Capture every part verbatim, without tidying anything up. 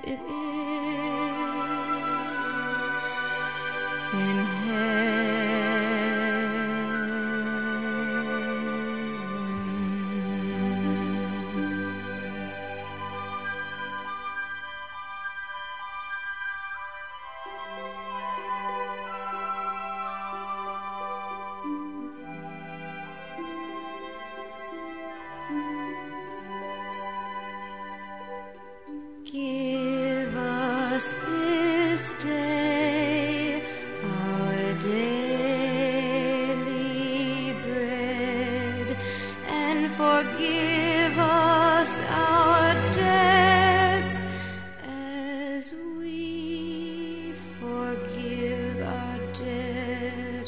it is in heaven. Give us this day our daily bread, and forgive us our debts as we forgive our debtors.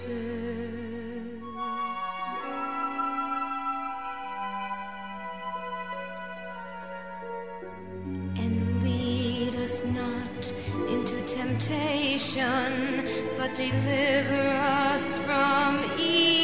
And lead us not into temptation, but deliver us from evil.